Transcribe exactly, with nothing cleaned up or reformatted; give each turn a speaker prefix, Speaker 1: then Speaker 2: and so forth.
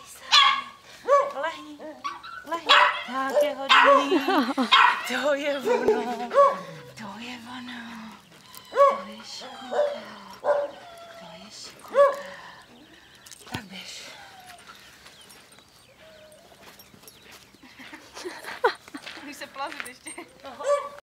Speaker 1: Lehni, lehni. Tak je hodný. To je ono. To je ono. To je šikulka. To je šikulka. Tak běž. Můžeš se plazit ještě. Aha.